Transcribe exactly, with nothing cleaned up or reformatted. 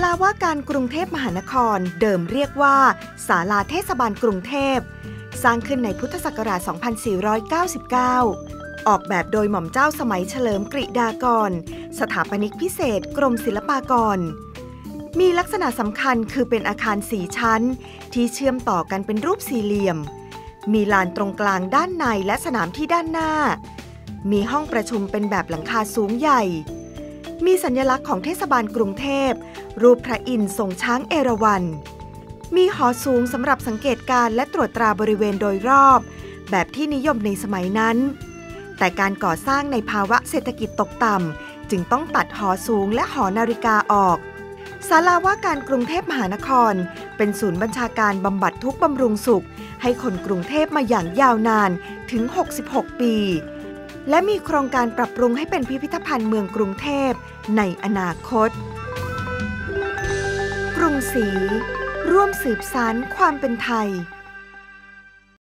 าว่าการกรุงเทพมหานครเดิมเรียกว่าศาลาเทศบาลกรุงเทพสร้างขึ้นในพุทธศักราช สองพันสี่ร้อยเก้าสิบเก้า ออกแบบโดยหม่อมเจ้าสมัยเฉลิมกฤดากรสถาปนิกพิเศษกรมศิลปากรมีลักษณะสำคัญคือเป็นอาคารสี่ชั้นที่เชื่อมต่อกันเป็นรูปสี่เหลี่ยมมีลานตรงกลางด้านในและสนามที่ด้านหน้ามีห้องประชุมเป็นแบบหลังคาสูงใหญ่มีสัญลักษณ์ของเทศบาลกรุงเทพรูปพระอินทร์ทรงช้างเอราวัณมีหอสูงสำหรับสังเกตการณ์และตรวจตราบริเวณโดยรอบแบบที่นิยมในสมัยนั้นแต่การก่อสร้างในภาวะเศรษฐกิจตกต่ำจึงต้องตัดหอสูงและหอนาฬิกาออกศาลาว่าการกรุงเทพมหานครเป็นศูนย์บัญชาการบำบัดทุกข์บำรุงสุขให้คนกรุงเทพมาอย่างยาวนานถึงหกสิบหกปีและมีโครงการปรับปรุงให้เป็นพิพิธภัณฑ์เมืองกรุงเทพในอนาคตกรุงศรีร่วมสืบสานความเป็นไทย